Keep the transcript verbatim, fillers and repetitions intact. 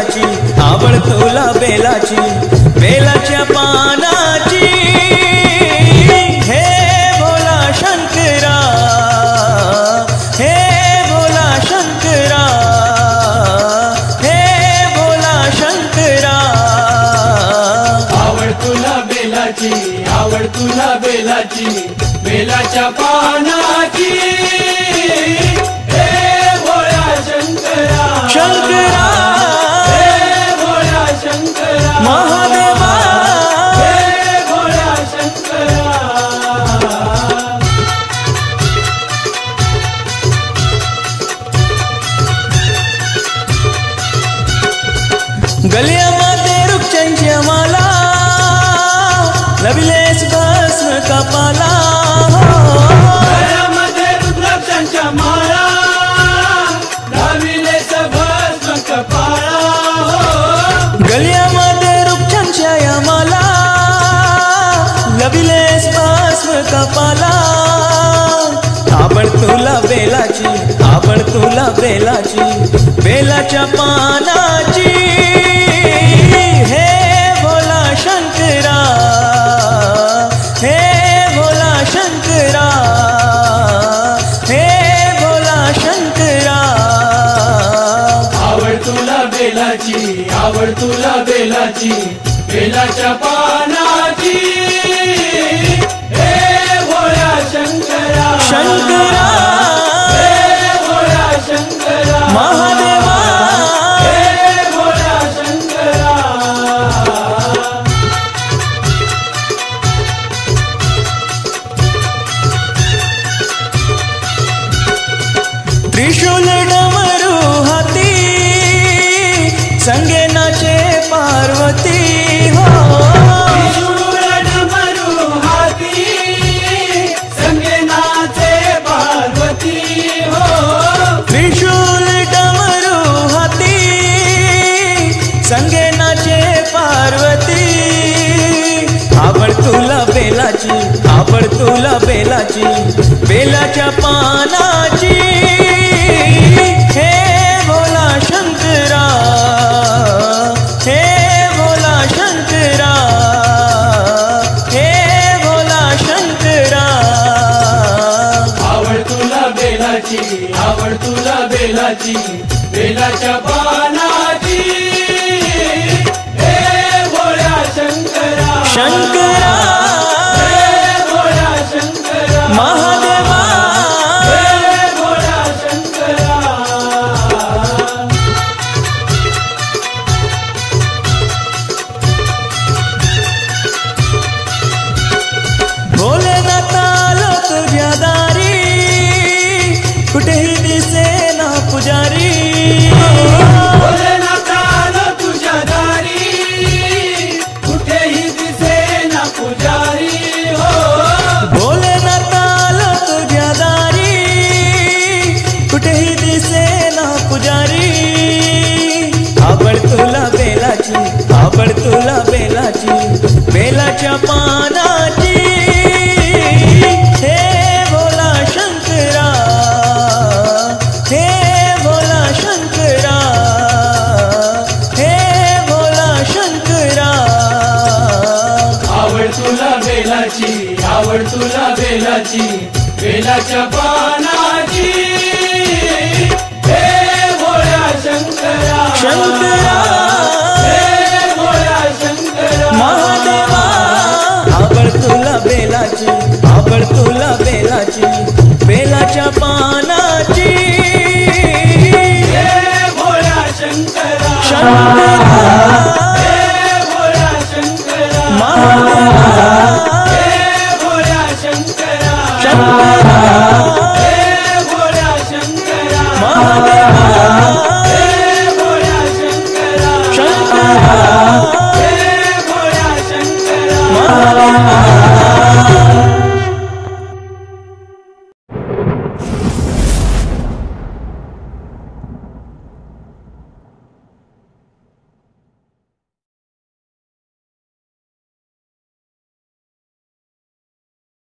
बेलाची, आवड तुला बेलाची, बेलाच्या पानाची। हे भोला शंकरा, हे भोला शंकरा, हे भोला शंकरा। आवड तुला बेलाची, आवड तुला बेलाची, बेलाच्या पानाची। हे भोळा शंकरा, शंकरा, हे भोळा शंकरा, महादेवा, हे भोळा शंकरा। गलियामध्ये वृक्षांच्या माला, लविलेस भस्म कपाला। गळ्यामध्ये रुद्राक्षांच्या माळा, लाविलेस भस्म कपाळा। गलियामध्ये वृक्षांच्या या माला, लविलेस भस्म कपाला। आवड तुला बेलाची, आवड तुला बेलाची, बेलाच्या पानाची। हे भोला शंकरा, हे भोला शंकरा, हे भोला शंकरा। आवड तुला बेलाची, आवड तुला बेलाची, बेलाच्या पानाची। हे भोळा शंकरा, शंकरा, हे भोळा शंकरा, महादेवा, हे भोळा शंकरा। त्रिशूल डमरू हाती, संगे नाचे पार्वती। हो त्रिशूल डमरू हाती, संगे नाचे पार्वती। हो त्रिशूल डमरू हाती, संगे नाचे पार्वती। आवड तुला बेलाची, आवड तुला बेलाची, बेलाच्या पानाची। हे भोला शंकरा, हे भोला शंकरा, हे भोला शंकरा। आवड तुला बेलाची, आवड तुला बेलाची, बेलाच्या पानाची। हे भोळा शंकरा, शंकरा, हे भोळा शंकरा, महादेवा, हे भोळा शंकरा। भोलेनाथाला तुझ्या दारी, कुठेही दिसे ना पुजारी। भोलेनाथाला तुझ्या दारी, कुठेही दिसेना पुजारी। हो भोलेनाथाला तुझ्या दारी, कुठेही दिसे ना पुजारी। आवड तुला बेलाची, आवड तुला बेलाची, बेलाच्या पानाची। हे भोला शंकरा, हे भोला शंकरा, हे भोला शंकरा। आवड तुला बेलाची, आवड तुला बेलाची, बेलाच्या पानाची। हे भोळा शंकरा, शंकरा, हे भोळा शंकरा, महादेवा। आवड तुला बेलाची, आवड तुला बेलाची, बेलाच्या पानाची। हे भोळा शंकरा, शंकरा,